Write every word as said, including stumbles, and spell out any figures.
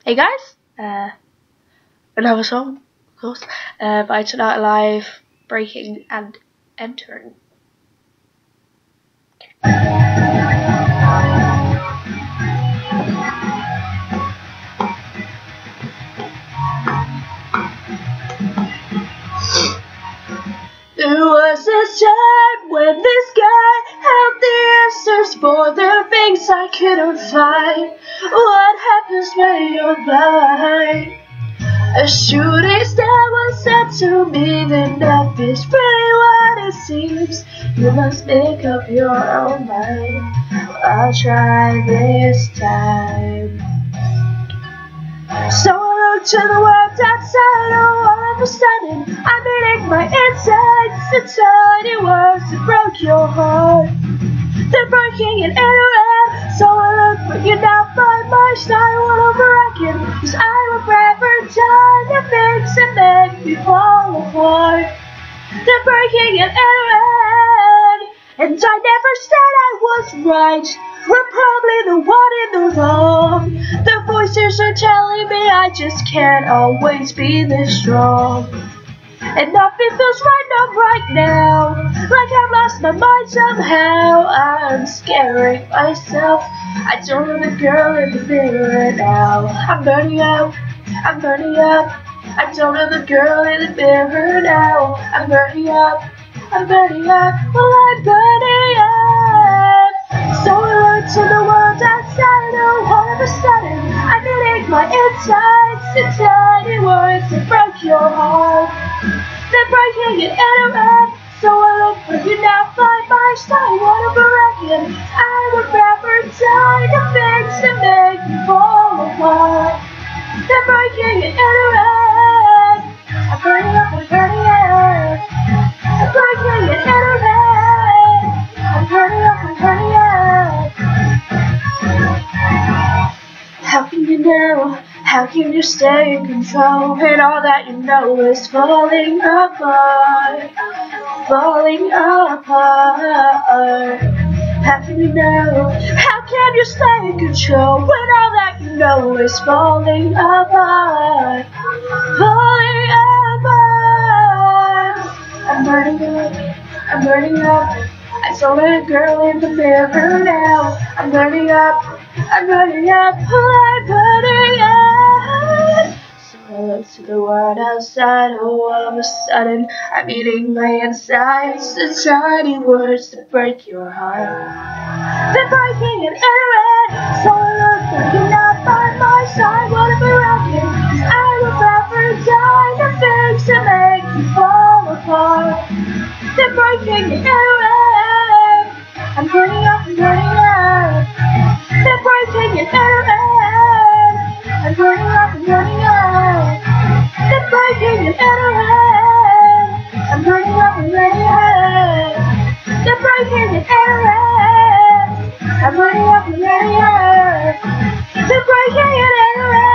Hey guys, uh, another song, of course, uh, by Tonight Alive, Breaking and Entering. There was a time when this guy had the answers for the things I couldn't find. What happens when you're blind? A shooting star was said to me that love is really what it seems. You must make up your own mind. I'll try this time. So I look to the world outside, oh, all of a sudden I'm eating my insides. The tiny words that broke your heart, they're breaking it in around. So I look for you now by my side, what over again, 'cause I would rather die than things that make me fall apart. They're breaking it in around, and I never said I was right. We're probably the one in the wrong. The voices are telling me I just can't always be this strong. And nothing feels right, not right now. Like I've lost my mind somehow. I'm scaring myself. I don't know the girl in the mirror now. I'm burning out, I'm burning up. I don't know the girl in the mirror now. I'm burning up, I'm burning up. Well, I'm burning up. So I look to the world outside, oh, all of a sudden I'm eating my insides. The tiny words that broke your heart, they're breaking it in around. So I look for you now by my side, whatever I can. I would rather die than things that make me fall apart. They're breaking it in around. I'm burning up, I'm burning up. I'm breaking it in around. I'm burning up, I'm burning up. How can you know? How can you stay in control when all that you know is falling apart, falling apart? How can you know? How can you stay in control when all that you know is falling apart, falling apart? I'm burning up, I'm burning up. I saw a girl in the mirror now. I'm burning up, I'm burning up, I'm burning up. So I look to the world outside, oh, all of a sudden I'm eating my insides. The tiny words that break your heart, they're breaking it in red. So I look for you now by my side, whatever I can, 'cause I would rather die than things that make you fall apart. They're breaking it in red. I'm burning up, I'm burning up. They're breaking it in around. I'm burning up, I'm burning up. They're breaking it in around. I'm burning up, I'm burning up. They're breaking it in around. I'm burning up, I'm burning up. They're breaking it in around.